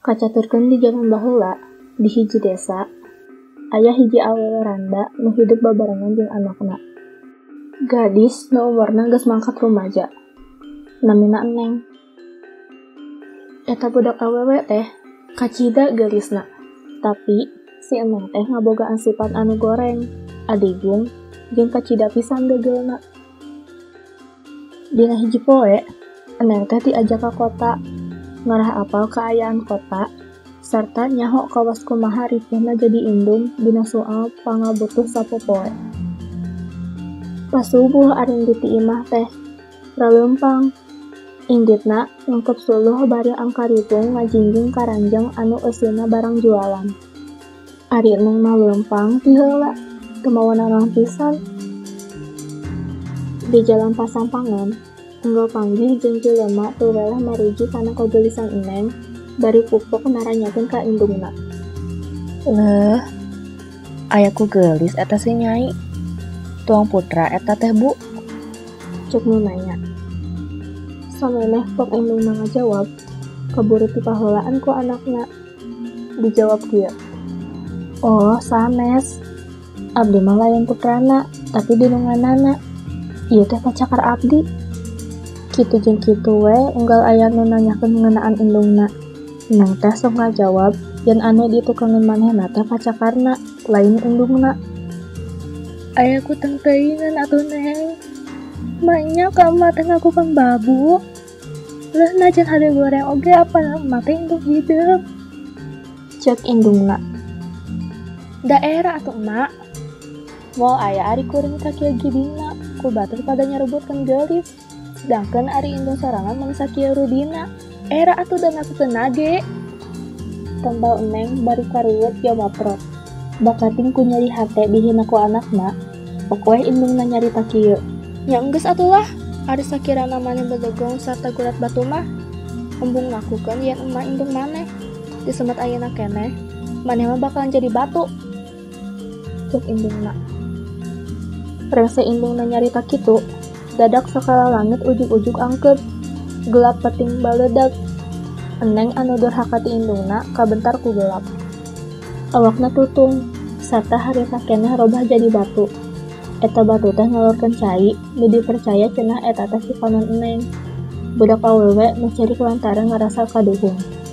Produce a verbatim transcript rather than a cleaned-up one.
Kacaturkeun di jaman baheula, di hiji desa, aya hiji awewe randa nu hidup babarengan jeung anakna. Gadis nu umurna geus mangkat rumaja, namina Eneng. Eta budak awewe teh kacida geulisna, tapi si Eneng teh ngabogaan sifat anu goreng, adigung, jeung kacida pisan begelna. Dina hiji poe, Eneng teh diajak ka kota, ngarah apal kaayaan kota, sarta nyaho kawas kumaha ripuhna jadi indung dina soal pangabutuh sapopoe. Pas subuh aring di ti imah teh, raleumpang. Inggitna ngengkep suluh bari angkaripung ngajingjing karanjang anu eusina barang jualan. Ari Eneng mah leumpang ti heula, teu mawa naon pisan. Di jalan pasampangan, unggal panggih jeung jelema teu weleh maruji kana kageulisan Eneng, bari pupuk naranyakeun ka indungna. Leuh, aya ku geulis eta si Nyai. Tuang putra eta teh Bu. Cek nu nanya. Sameneh pok indungna ngajawab, kaburu ti pahelaan ku anakna. Dijawab kieu. Oh, sanes. Abdi mah lain putrana, tapi dinunganana. Ieu teh pacakar abdi. Kitu jeung kitu we unggal aya nu nanyakeun ngeunaan indungna. Eneng teh sok ngajawab yen anu ditukeun manehna teh pacakarna, lain indungna. Aya ku teng teuingan atuh Neng. Maknya ka emak teh ngakukeun babu. Leuh najan hade goreng oge apana emak teh indung hideuk. Cek indungna. Daerah atuh emak. Moal aya ari kuring sakieu gidina, ku batur pada nyarebutkeun geulis. Sedangkeun ari indung sorangan mun sakieu rudina. Era atuh dan aku tenage. Tambal Eneng bari karuwet jawab prot. Bakating ku nyeri hate dihina ku anakna, pokoknya indungna nyarita kieu. Nya enggeus atuh lah, ari sakirana maneh bedegong sarta gurat batu mah, embung ngakukeun yen emak indung maneh. Disemet ayeuna keneh, maneh mah bakalan jadi batu. Cek indungna. Rese indungna nyarita kitu, dadak sakala langit ujug-ujug angkeut, gelap peting baledag. Eneng anu durhaka ti indungna kabentar ku gelap. Awakna tutung, sarta harita keneh robah jadi batu. Eta batu teh ngalurkeun cai, nu dipercaya cenah eta teh si panon Eneng. Budak awewe mencari lantaran ngarasa kaduhung.